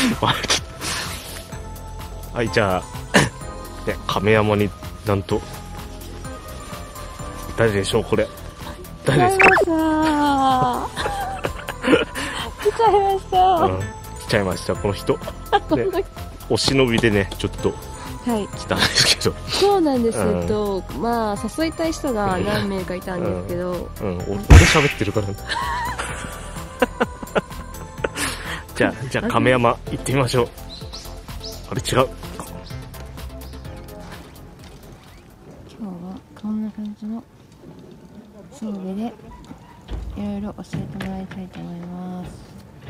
はい、じゃあね、亀山になんと誰でしょう、これ誰ですか？ 来ちゃいました。 うん、来ちゃいました、この人、ね、お忍びでね、ちょっと来たんですけど、 そうなんです。まあ誘いたい人が何名かいたんですけど、 俺喋ってるからじゃあ亀山行ってみましょう。あれ違う。 今日はこんな感じの装備でいろいろ教えてもらいたいと思います。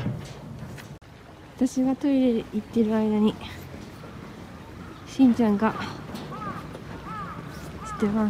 私がトイレ行ってる間にしんちゃんがしてます。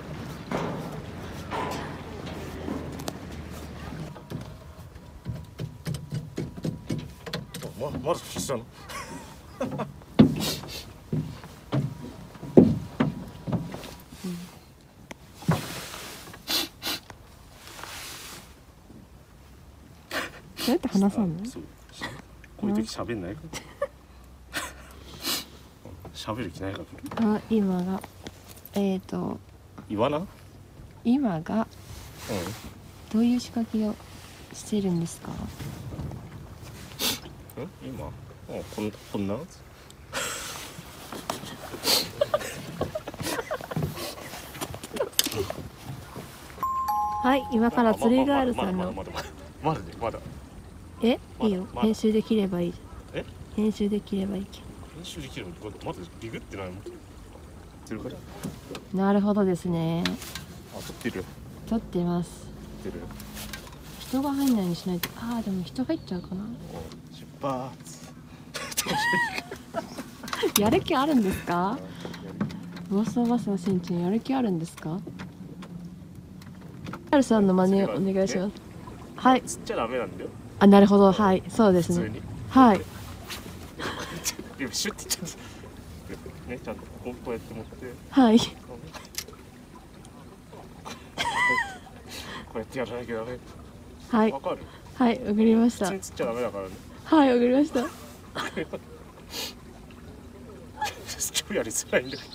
まず下のどうやって話さんの？ こういう時喋んないから喋る気ないから。 今が言わな。 今がどういう仕掛けをしてるんですか？ 今こんなはい、今から釣りガールさんのまだいいよ、編集できればいいじゃん。 え、 編集できればいいけ編集できるの？まだビグってないもん。釣るから。 なるほどですね。 撮ってる。 撮ってます。 撮ってる。 人が入んないようにしないと。でも人入っちゃうかな。 出発やる気あるんですか？ボソボソしんちゃん、やる気あるんですか？ガールさんの真似をお願いします。はい。 釣っちゃダメなんだよ。 なるほど、はい、そうですね。はい。 シュッて言っちゃうね、ちゃんとこうやって持って、 はい。 こうやってやらなきゃダメ。 はい。 わかる？ はい、わかりました。 普通に釣っちゃダメだからね。 はい、わかりました。 超やりづらいんだけど。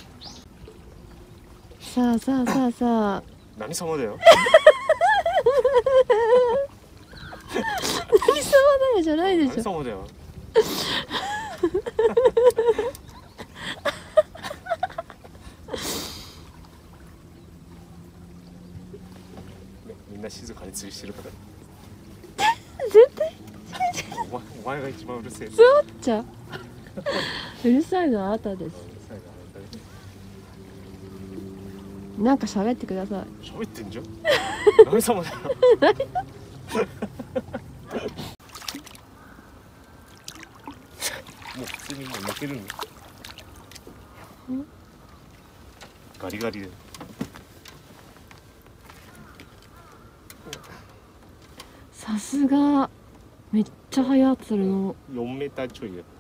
さあ。 何様だよ。 何様だよじゃないでしょ。 何様だよ。みんな静かに釣りしてるから。 絶対お前が一番うるせえ。 そうっちゃうるさいのはあなたです。なんか喋ってください。 喋ってんじゃん。何様だよ。もう普通にもう負けるんだ。ガリガリで。 さすがめっちゃ速釣るの。 4メーターちょいや。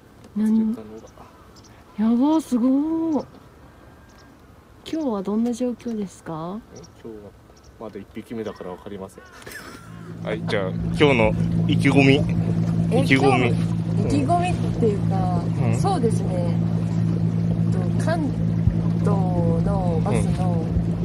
やば、すごい。今日はどんな状況ですか？ 今日はまだ1匹目だから分かりません。はい、じゃあ今日の意気込み。意気込みっていうか、そうですね。関東のバスの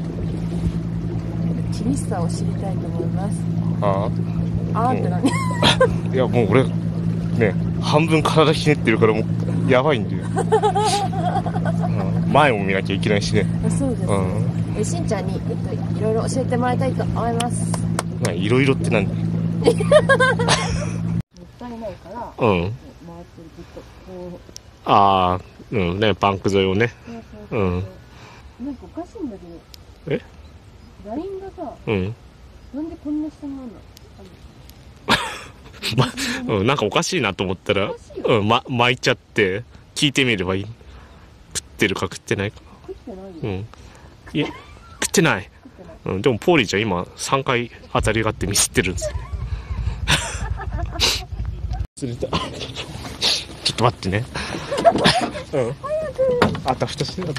厳しさを知りたいと思います。って何？ いやもう俺ね、半分体ひねってるからもうやばいんだよ。前も見なきゃいけないしね。 そうですね。しんちゃんにいろいろ教えてもらいたいと思います。 いろいろって何？もったいないから。回ってるずっとこう。ね、パンク沿いをね。 なんかおかしいんだけど。ラインがさ。なんでこんな下にあるの？ なんかおかしいなと思ったら、巻いちゃって聞いてみればいい。食ってるか食ってないか。 食ってないよ。 いや、食ってない。でもポーリーちゃん今3回当たりがあってミスってるんですよ。釣れた。ちょっと待ってね。あたふたしてなかった。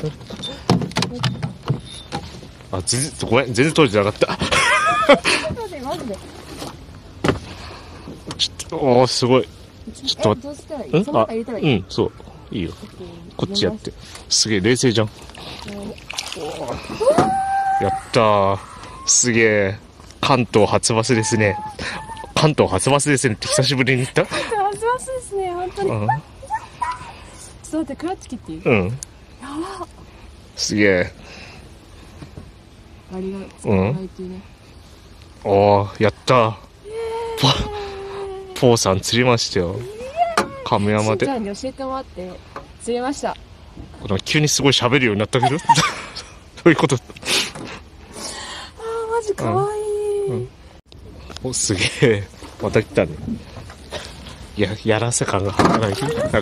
ごめん、全然取れてなかった。 マジで。 ちょっと、すごい。 ちょっと待って。 どうしたらいい？その中入れたらいい？ そう。いいよ。こっちやって。すげえ、冷静じゃん。やったー。すげえ。関東初バスですね。関東初バスですねって久しぶりに言った。 初バスですね、本当に。ちょっと待って、クラッチ切っていい？ うん。 やば。 すげえ。 ありがとう。 おー、やったー。ポーさん釣りましたよ。亀山で。 しんちゃんに教えてもらって釣れました。 急にすごい喋るようになったけど。どういうこと？ マジかわいい。 お、すげえ。また来たね。やらせ感が半端ないけど。なんか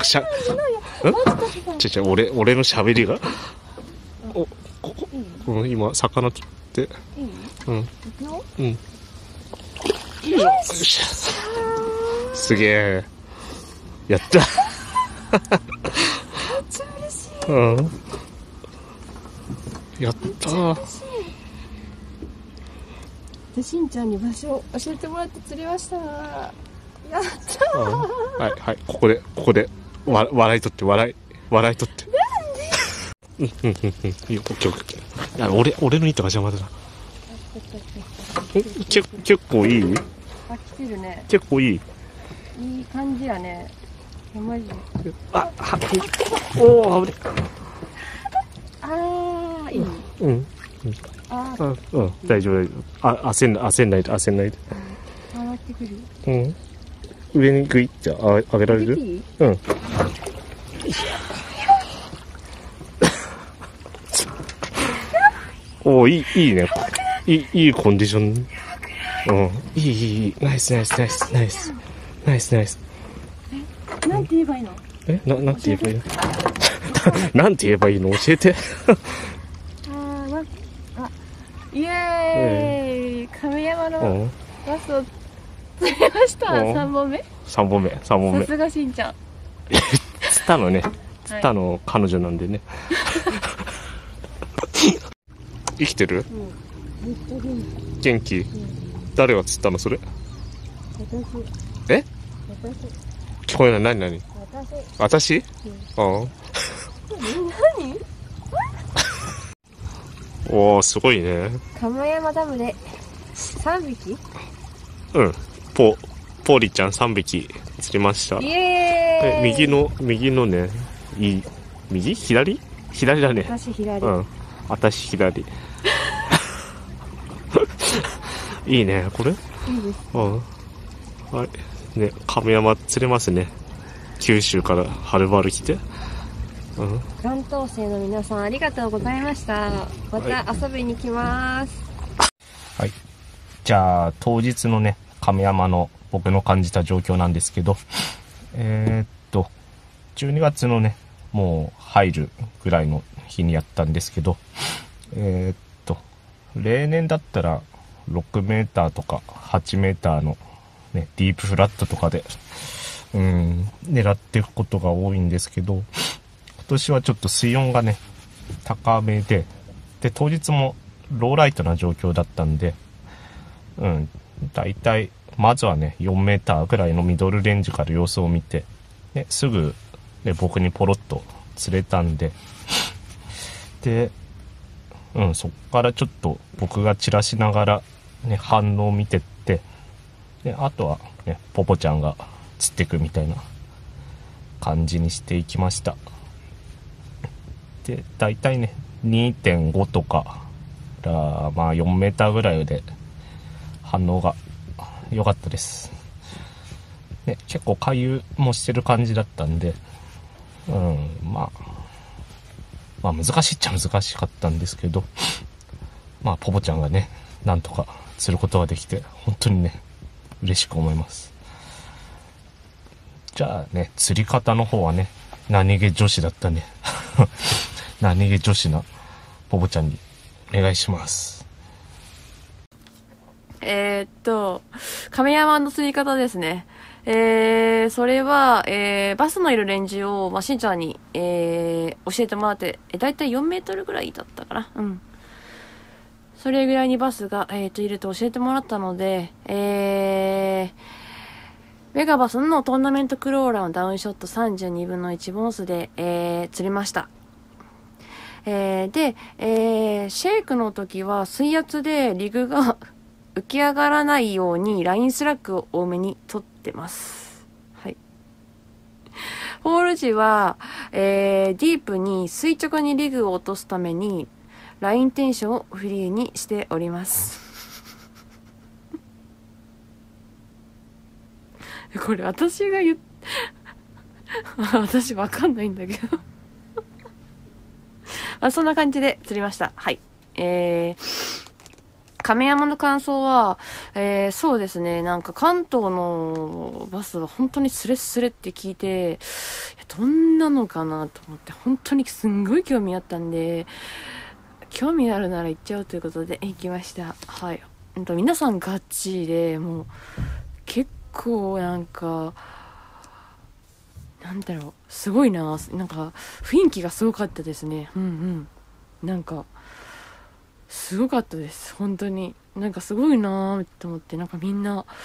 俺の喋りが。お、ここ。今、魚釣って。 いい？ うん。 行くよ？ うん。よっしゃ。すげえ。やった。 めっちゃ嬉しい。 うん。やったー。 で、しんちゃんに場所を教えてもらって釣りました。やったー。 はい、ここで、笑い取って、笑い取って。いいよ、オッケーオッケー。いや、俺の糸が邪魔だな。結構いい？ あ、来てるね。 結構いい？ いい感じやね。マジで。 おー、危ね。 いい？ うん、大丈夫。焦んないで。 上がってくる？ うん。上にグイって上げられる？うん。おー、いいね。いいコンディション。うん。いい。ナイス。 なんて言えばいいの？ なんて言えばいいの？なんて言えばいいの？教えて。 イエーイ、亀山のバスを釣れました。3本目。 さすがしんちゃん。 釣ったのね。釣ったの彼女なんでね。生きてる？元気？誰が釣ったのそれ？え？聞こえない。何？私？何？おー、すごいね。 亀山ダムで3匹？ うん。ポーリちゃん3匹釣りました。 イエーイ。 右のね、右？左だね。 私左。 うん。私左。いいね、これ？いいです。 うん。はい。ね、亀山釣れますね。九州からはるばる来て。うん。 関東生の皆さんありがとうございました。また遊びに来ます。 はい。じゃあ、当日のね、亀山の僕の感じた状況なんですけど、12月のね、もう入るぐらいの日にやったんですけど、例年だったら6メーターとか8メーターのね、ディープフラットとかで、狙っていくことが多いんですけど、今年はちょっと水温がね、高めで、当日もローライトな状況だったんで、だいたい、まずはね、4メーターぐらいのミドルレンジから様子を見て、ね、すぐ、ね、僕にポロッと釣れたんで、そっからちょっと僕が散らしながら、ね、反応を見てって、で、あとはね、ポポちゃんが釣っていくみたいな感じにしていきました。で、だいたいね、2.5 とか、まあ4メーターぐらいで反応が良かったです。ね、結構回遊もしてる感じだったんで、まあ難しいっちゃ難しかったんですけど、まあポポちゃんがね、なんとか釣ることができて、本当にね、嬉しく思います。じゃあね、釣り方の方はね、何気女子だったね。何気女子なポポちゃんにお願いします。 亀山の釣り方ですね。それは、バスのいるレンジを、しんちゃんに、教えてもらって、だいたい4メートルぐらいだったかな。それぐらいにバスが、いると教えてもらったので、 メガバスのトーナメントクローラーのダウンショット32分の1ボンスで、釣りました。で、シェイクの時は水圧でリグが浮き上がらないようにラインスラックを多めに取ってます。はい。ホール時は、ディープに垂直にリグを落とすためにラインテンションをフリーにしております。これ私が私わかんないんだけどそんな感じで釣りました。はい。亀山の感想は、そうですね、なんか関東のバスは本当にスレスレって聞いて、どんなのかなと思って、本当にすんごい興味あったんで、興味あるなら行っちゃうということで行きました。はい。皆さんガチで、もう、結構なんか、なんだろう、すごいな、なんか雰囲気がすごかったですね。なんか、すごかったです。本当に。なんかすごいなーと思って、なんかみんな、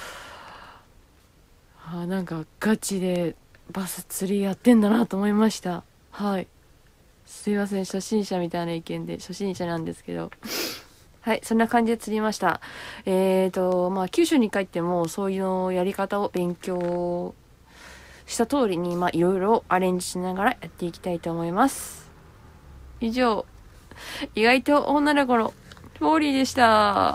なんかガチでバス釣りやってんだなと思いました。はい。すいません、初心者みたいな意見で、初心者なんですけど。はい、そんな感じで釣りました。九州に帰ってもそういうやり方を勉強した通りに、いろいろアレンジしながらやっていきたいと思います。以上、意外と女の子のモーリーでした。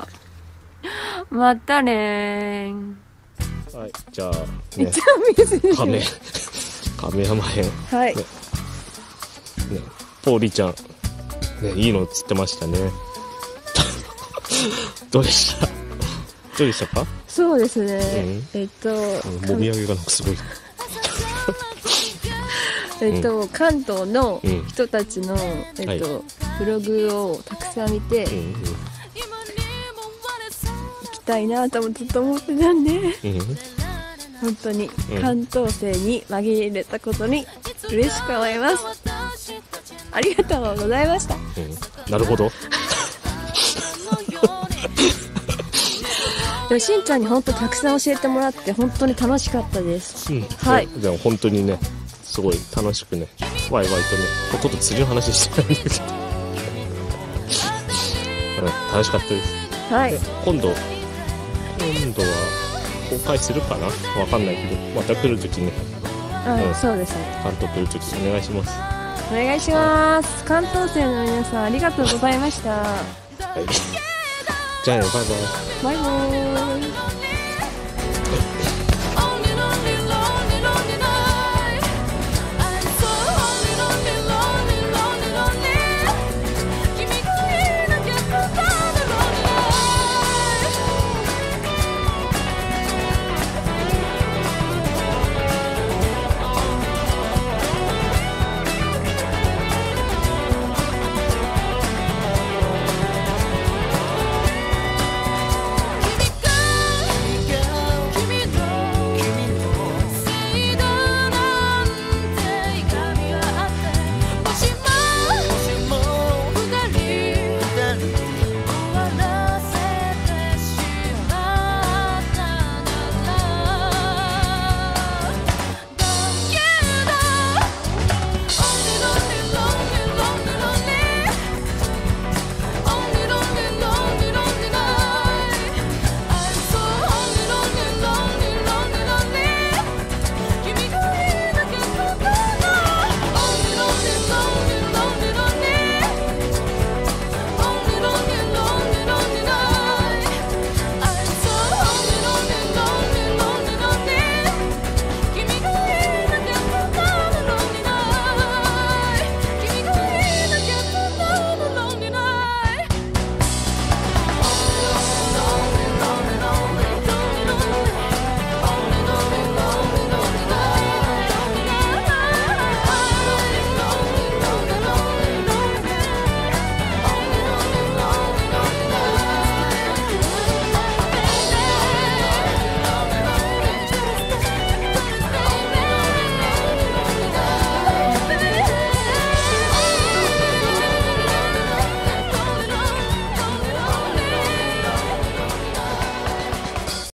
またねー。 はい、じゃあ、ね、亀山編。 はい。 ね、ポーリーちゃん、ね、いいの釣ってましたね。どうでしたか？ そうですね。 もみあげがなんかすごい。 関東の人たちの、ブログをたくさん見て、行きたいなとずっと思ってたんで、本当に関東生に紛れたことに嬉しく思います。ありがとうございました。 なるほど。 でもしんちゃんに本当たくさん教えてもらって本当に楽しかったです。はい。 でも本当にね、すごい楽しくね、ワイワイとね、ほとんど釣りの話してないんだけど、楽しかったです。 はい。 今度は公開するかな、わかんないけど、また来るときね。 そうですね。 関東来るときお願いします。 お願いします。関東生の皆さんありがとうございました。 はい。じゃあね、バイバイ。 バイバーイ。